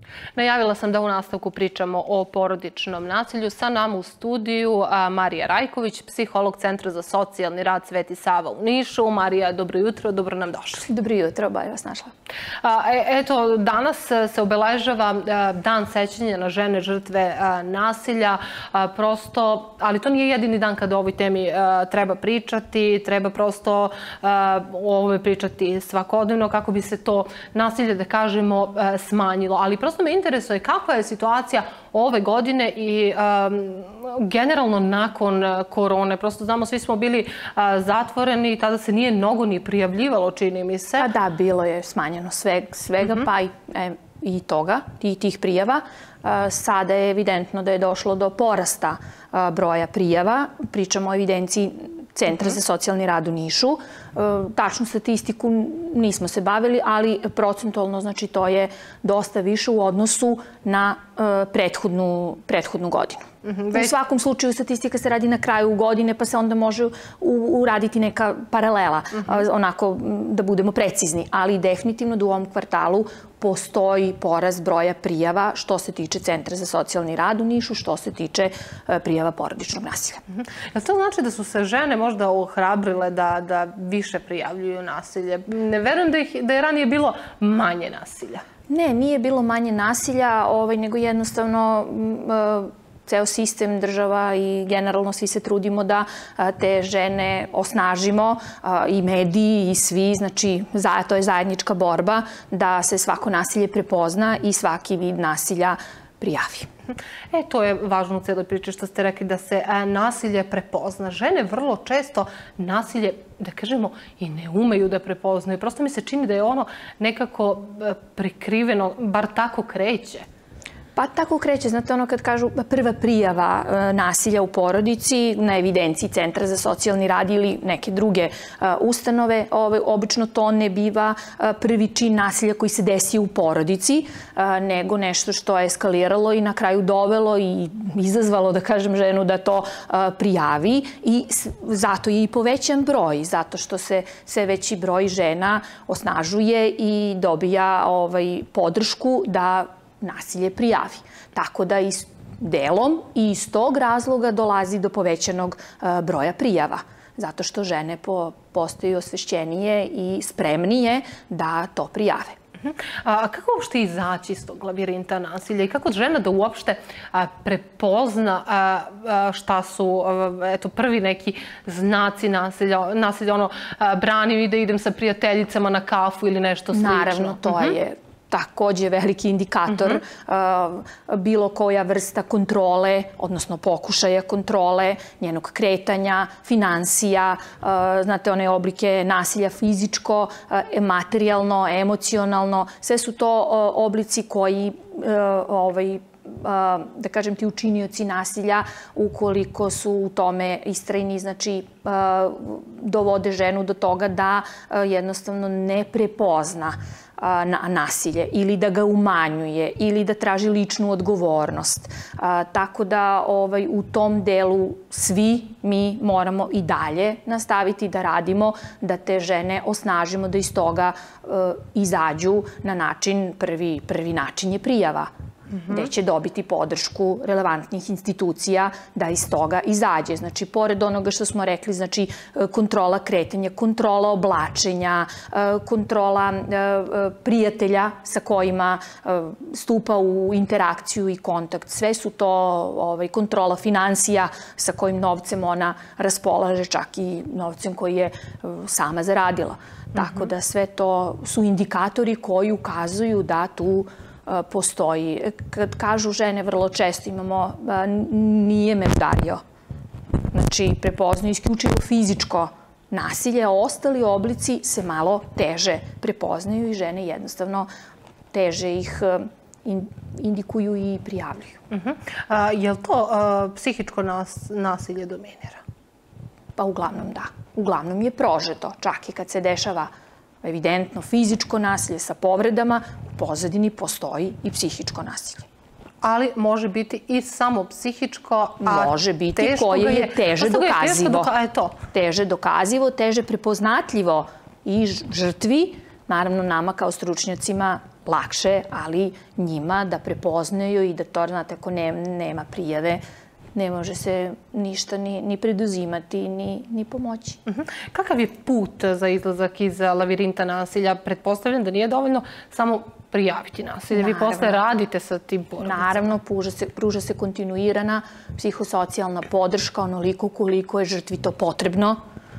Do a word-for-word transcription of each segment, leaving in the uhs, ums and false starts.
Najavila sam da u nastavku pričamo o porodičnom nasilju. Sa nama u studiju Marija Rajković, psiholog Centra za socijalni rad Sveti Sava u Nišu. Marija, dobro jutro, dobro nam došli. Dobro jutro, bolje vas našla. Eto, danas se obeležava dan sećanja na žene žrtve nasilja. Prosto, ali to nije jedini dan kada o ovoj temi treba pričati. Treba prosto o ovoj pričati svakodnevno kako bi se to nasilje, da kažemo, smanjilo. Ali prosto me interesuje kakva je situacija ove godine i generalno nakon korone. Prosto znamo, svi smo bili zatvoreni i tada se nije mnogo ni prijavljivalo, čini mi se. Pa da, bilo je smanjeno svega, pa i toga, i tih prijava. Sada je evidentno da je došlo do porasta broja prijava. Pričamo o evidenciji Centra za socijalni rad u Nišu. Tačnu statistiku nismo se bavili, ali procentualno, znači, to je dosta više u odnosu na prethodnu godinu. U svakom slučaju statistika se radi na kraju godine, pa se onda može uraditi neka paralela, onako da budemo precizni. Ali definitivno da u ovom kvartalu postoji porast broja prijava što se tiče Centra za socijalni rad u Nišu, što se tiče prijava porodičnog nasilja. Jel to znači da su se žene možda ohrabrile da više prijavljuju nasilje? Ne verujem da je ranije bilo manje nasilja. Ne, nije bilo manje nasilja, nego jednostavno ceo sistem, država i generalno svi se trudimo da te žene osnažimo, i mediji i svi, znači to je zajednička borba da se svako nasilje prepozna i svaki vid nasilja prijavi. E, to je važno u cijeloj priči što ste rekli, da se nasilje prepozna. Žene vrlo često nasilje, da kažemo, i ne umeju da prepoznaju. Prosto mi se čini da je ono nekako prikriveno, bar tako kreće. Pa tako kreće, znate, ono kad kažu prva prijava nasilja u porodici na evidenciji Centra za socijalni rad ili neke druge ustanove, obično to ne biva prvi čin nasilja koji se desi u porodici, nego nešto što je eskaliralo i na kraju dovelo i izazvalo, da kažem, ženu da to prijavi, i zato je i povećan broj, zato što se sve veći broj žena osnažuje i dobija podršku da nasilje prijavi. Tako da i delom i iz tog razloga dolazi do povećanog broja prijava. Zato što žene postaju osvešćenije i spremnije da to prijave. A kako uopšte izaći iz tog lavirinta nasilja i kako žena da uopšte prepozna šta su prvi neki znaci nasilja? Nasilja, ono, branim i da idem sa prijateljicama na kafu ili nešto slično. Naravno, to je takođe veliki indikator, bilo koja vrsta kontrole, odnosno pokušaja kontrole, njenog kretanja, finansija, znate, one oblike nasilja fizičko, materijalno, emocionalno, sve su to oblici koji, da kažem ti, učinioci nasilja, ukoliko su u tome istrajni, znači dovode ženu do toga da jednostavno ne prepozna nasilje ili da ga umanjuje ili da traži ličnu odgovornost. Tako da u tom delu svi mi moramo i dalje nastaviti da radimo, da te žene osnažimo, da iz toga izađu na način, prvi način je prijava, gde će dobiti podršku relevantnih institucija da iz toga izađe. Znači, pored onoga što smo rekli, znači kontrola kretanja, kontrola oblačenja, kontrola prijatelja sa kojima stupa u interakciju i kontakt. Sve su to kontrola finansija sa kojim novcem ona raspolaže, čak i novcem koji je sama zaradila. Tako da sve to su indikatori koji ukazuju da tu postoji. Kad kažu žene, vrlo često imamo nije me udario. Znači, prepoznaju isključivo fizičko nasilje, a ostali oblici se malo teže prepoznaju i žene jednostavno teže ih indikuju i prijavljuju. Je li to psihičko nasilje dominira? Pa uglavnom da. Uglavnom je prožeto. Čak i kad se dešava evidentno fizičko nasilje sa povredama, u pozadini postoji i psihičko nasilje. Ali može biti i samo psihičko, a može biti koje je teže dokazivo. Teže dokazivo, teže prepoznatljivo i žrtvi, naravno nama kao stručnjacima lakše, ali njima da prepoznaju i da to, znate, ako nema prijave, ne može se ništa ni preduzimati, ni pomoći. Kakav je put za izlazak iz lavirinta nasilja? Pretpostavljam da nije dovoljno samo prijaviti nasilje. Vi posle radite sa tim porodicama. Naravno, pruža se kontinuirana psihosocijalna podrška onoliko koliko je žrtvi to potrebno,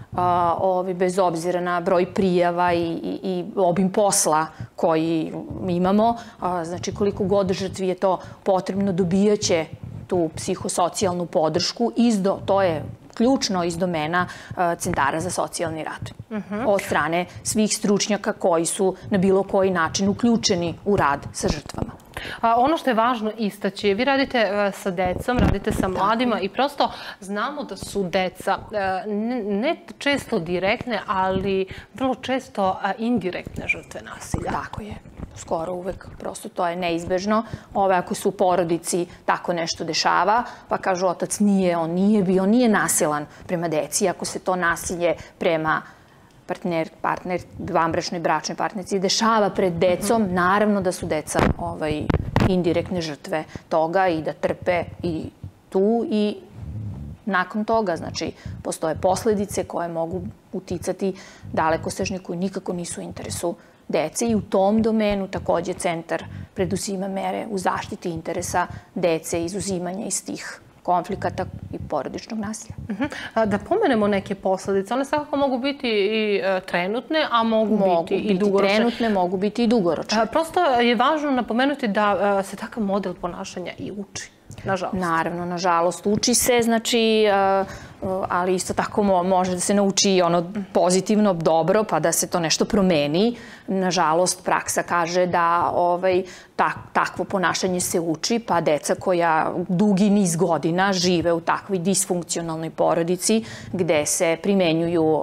bez obzira na broj prijava i obim posla koji imamo. Znači, koliko god žrtvi je to potrebno, dobijaće tu psihosocijalnu podršku. To je ključno iz domena centara za socijalni rad. Od strane svih stručnjaka koji su na bilo koji način uključeni u rad sa žrtvama. Ono što je važno istaći, vi radite sa decom, radite sa mladima i prosto znamo da su deca ne često direktne, ali vrlo često indirektne žrtve nasilja. Tako je. Skoro uvek. Prosto to je neizbežno. Ove, ako su u porodici tako nešto dešava, pa kažu otac nije, on nije bio, nije nasilan prema deci. Ako se to nasilje prema partner, partner, vanbračnoj, bračnoj partnerci dešava pred decom, naravno da su deca indirektne žrtve toga i da trpe i tu i nakon toga. Znači, postoje posledice koje mogu uticati dalekosežne, koji nikako nisu u interesu dece i u tom domenu takođe centar preduzima mere u zaštiti interesa dece, izuzimanja iz tih konflikata i porodičnog nasilja. Da pomenemo neke posledice, one svakako mogu biti i trenutne, a mogu biti i dugoročne. Mogu biti trenutne, mogu biti i dugoročne. Prosto je važno napomenuti da se takav model ponašanja i uči. Nažalost. Naravno, nažalost, uči se, znači, ali isto tako može da se nauči ono pozitivno, dobro, pa da se to nešto promeni. Nažalost, praksa kaže da takvo ponašanje se uči, pa deca koja dugi niz godina žive u takvoj disfunkcionalnoj porodici gde se primenjuju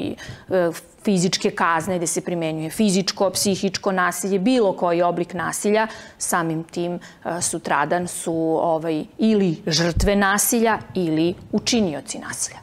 fizičke kazne, gde se primenjuje fizičko, psihičko nasilje, bilo koji oblik nasilja, samim tim sutradan su ili žrtve nasilja ili učinioci nasilja.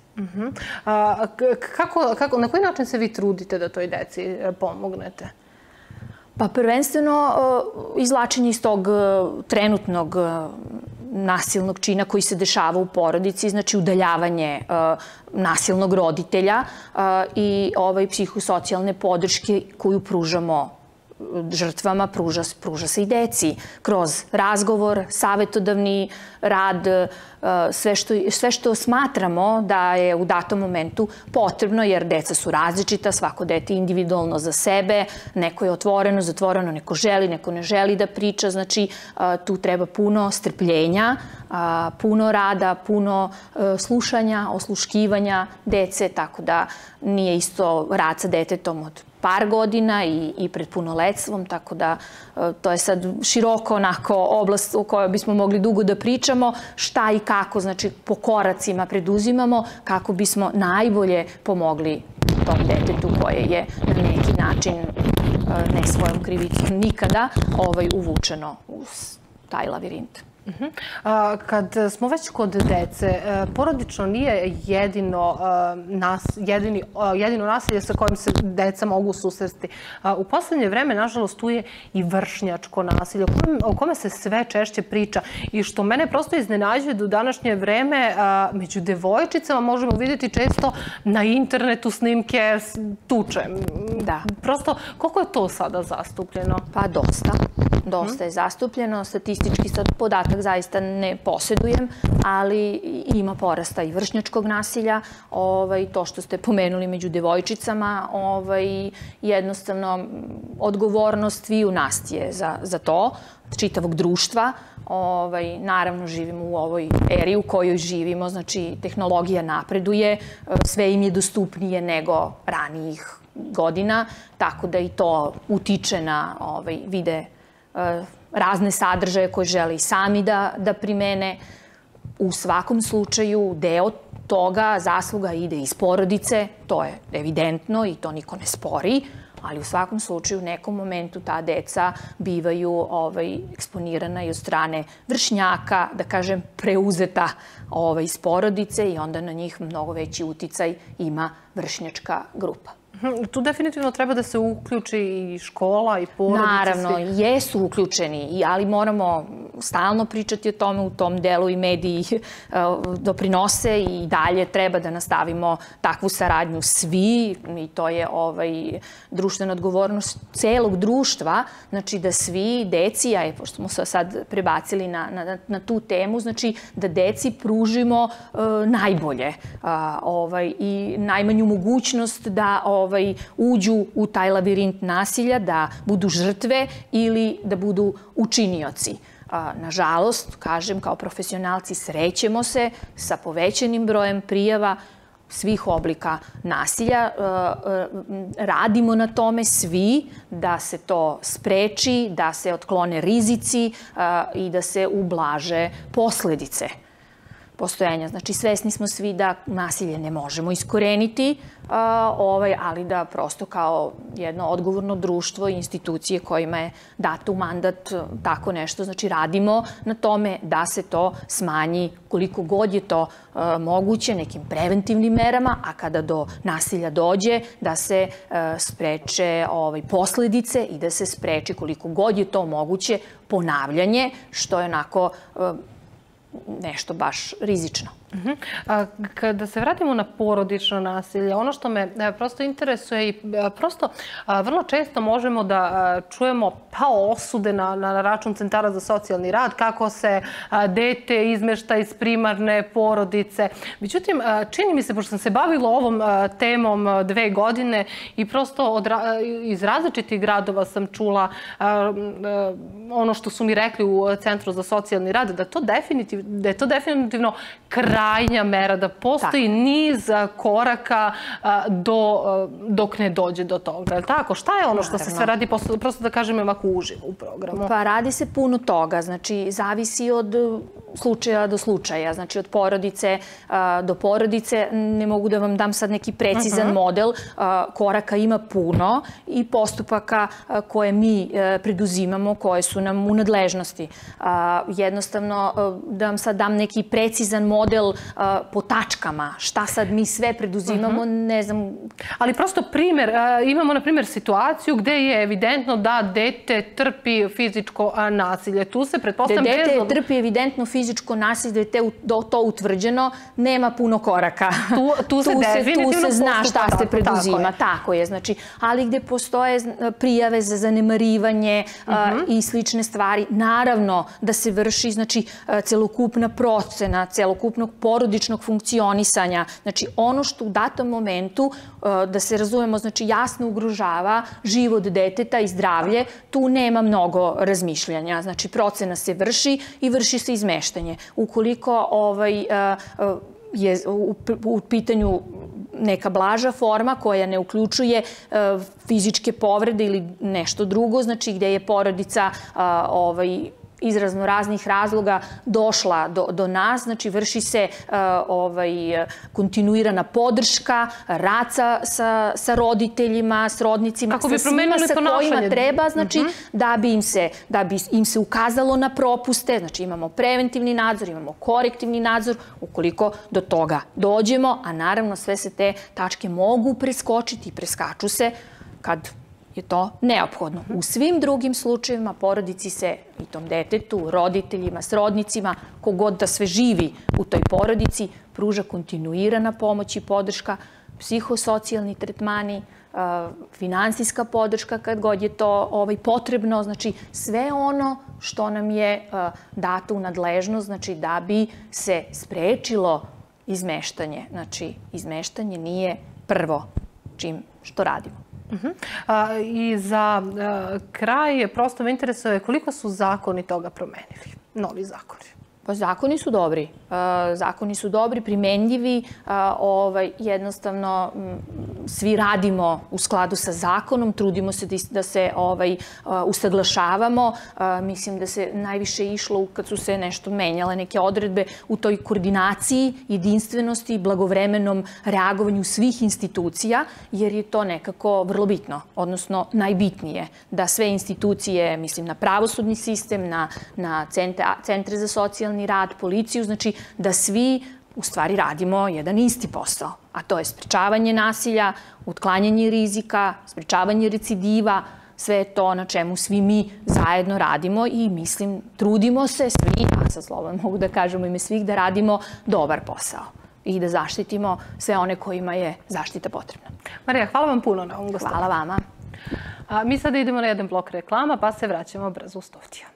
Na koji način se vi trudite da toj deci pomognete? Pa prvenstveno izvlačenje iz tog trenutnog nasilnog čina koji se dešava u porodici, znači udaljavanje nasilnog roditelja i psihosocijalne podrške koju pružamo žrtvama, pruža se i deci kroz razgovor, savetodavni rad, sve što smatramo da je u datom momentu potrebno, jer deca su različita, svako dete individualno za sebe, neko je otvoreno, zatvoreno, neko želi, neko ne želi da priča, znači tu treba puno strpljenja, puno rada, puno slušanja, osluškivanja dece, tako da nije isto rad sa detetom od par godina i pred punoletstvom, tako da to je sad široko onako oblast o kojoj bismo mogli dugo da pričamo, šta i kako, znači po koracima preduzimamo kako bismo najbolje pomogli tom detetu koje je na neki način, ne svojom krivicom nikada, uvučeno u taj lavirint. Kad smo već kod dece, porodično nije jedino nasilje sa kojim se deca mogu susresti. U poslednje vreme, nažalost, tu je i vršnjačko nasilje, o kome se sve češće priča i što mene prosto iznenađuje da u današnje vreme među devojčicama možemo vidjeti često na internetu snimke tuče. Da. Prosto, koliko je to sada zastupljeno? Pa dosta. Dosta je zastupljeno. Statistički sad podatak zaista ne posjedujem, ali ima porasta i vršnjačkog nasilja. To što ste pomenuli među devojčicama, jednostavno odgovornost sviju nas je za to, čitavog društva. Naravno, živimo u ovoj eri u kojoj živimo, znači tehnologija napreduje, sve im je dostupnije nego ranijih godina, tako da i to utiče na vide razne sadržaje koje žele i sami da primene. U svakom slučaju deo toga zasluga ide iz porodice, to je evidentno i to niko ne spori, ali u svakom slučaju u nekom momentu ta deca bivaju eksponirana i od strane vršnjaka, da kažem preuzeta iz porodice i onda na njih mnogo veći uticaj ima vršnjačka grupa. Tu definitivno treba da se uključi i škola i porodice. Naravno, jesu uključeni, ali moramo stalno pričati o tome, u tom delu i mediji doprinose i dalje treba da nastavimo takvu saradnju svi i to je društvena odgovornost celog društva, znači da svi deci, a pošto smo se sad prebacili na tu temu, znači da deci pružimo najbolje i najmanju mogućnost da uđu u taj labirint nasilja, da budu žrtve ili da budu učinioci. Nažalost, kažem, kao profesionalci srećemo se sa povećanim brojem prijava svih oblika nasilja. Radimo na tome svi da se to spreči, da se otklone rizici i da se ublaže posledice postojanja. Znači, svesni smo svi da nasilje ne možemo iskoreniti, ali da prosto kao jedno odgovorno društvo i institucije kojima je dato u mandat tako nešto, znači radimo na tome da se to smanji koliko god je to moguće nekim preventivnim merama, a kada do nasilja dođe da se spreče posledice i da se spreči koliko god je to moguće ponavljanje, što je onako nešto baš rizično. Kada se vratimo na porodično nasilje, ono što me prosto interesuje i prosto vrlo često možemo da čujemo pa osude na račun centara za socijalni rad, kako se dete izmešta iz primarne porodice. Međutim, čini mi se, pošto sam se bavila ovom temom dve godine i prosto iz različitih gradova sam čula ono što su mi rekli u Centru za socijalni rad, da je to definitivno krajnja mera, da postoji niz koraka dok ne dođe do toga. Tako, šta je ono što se sve radi, prosto da kažem ovako uživo u programu? Pa radi se puno toga, znači zavisi od slučaja do slučaja, znači od porodice do porodice. Ne mogu da vam dam sad neki precizan model, koraka ima puno i postupaka koje mi preduzimamo, koje su nam u nadležnosti. Jednostavno, da vam sad dam neki precizan model po tačkama, šta sad mi sve preduzimamo, ne znam. Ali prosto primjer, imamo na primjer situaciju gde je evidentno da dete trpi fizičko nasilje. Tu se pretpostavljam... Dete trpi evidentno fizičko nasilje, da je to utvrđeno, nema puno koraka. Tu se definitivno postupa. Tu se zna šta se preduzima, tako je. Ali gde postoje prijave za zanemarivanje i slične stvari, naravno da se vrši celokupna procena, celokupnog porodičnog funkcionisanja. Znači, ono što u datom momentu, da se razumemo, znači jasno ugrožava život deteta i zdravlje, tu nema mnogo razmišljanja. Znači, procena se vrši i vrši se izmeštanje. Ukoliko je u pitanju neka blaža forma koja ne uključuje fizičke povrede ili nešto drugo, znači gde je porodica iz razno raznih razloga došla do nas, znači vrši se kontinuirana podrška, rad sa roditeljima, srodnicima, sa svima sa kojima treba, znači da bi im se ukazalo na propuste, znači imamo preventivni nadzor, imamo korektivni nadzor, ukoliko do toga dođemo, a naravno sve se te tačke mogu preskočiti i preskaču se kad je to neophodno. U svim drugim slučajevima porodici se, i tom detetu, roditeljima, srodnicima, kogod da sve živi u toj porodici, pruža kontinuirana pomoć i podrška, psihosocijalni tretmani, finansijska podrška kad god je to potrebno, znači sve ono što nam je dato u nadležnost, znači da bi se sprečilo izmeštanje. Znači, izmeštanje nije prvo čim što radimo. I za kraj, prosto me interesuje koliko su zakoni toga promenili, novi zakoni? Pa zakoni su dobri. Zakoni su dobri, primenljivi. Jednostavno, svi radimo u skladu sa zakonom, trudimo se da se usaglašavamo. Mislim da se najviše išlo kad su se nešto menjale neke odredbe u toj koordinaciji, jedinstvenosti i blagovremenom reagovanju svih institucija, jer je to nekako vrlo bitno, odnosno najbitnije, da sve institucije, mislim na pravosudni sistem, na centre za socijalni rad, policiju, znači da svi u stvari radimo jedan isti posao, a to je sprečavanje nasilja, otklanjanje rizika, sprečavanje recidiva, sve je to na čemu svi mi zajedno radimo i mislim, trudimo se svi, a sa slobodno mogu da kažem u ime svih, da radimo dobar posao i da zaštitimo sve one kojima je zaštita potrebna. Marija, hvala vam puno na ovom gostovanju. Hvala vama. Mi sada idemo na jedan blok reklama, pa se vraćamo brzo u studio.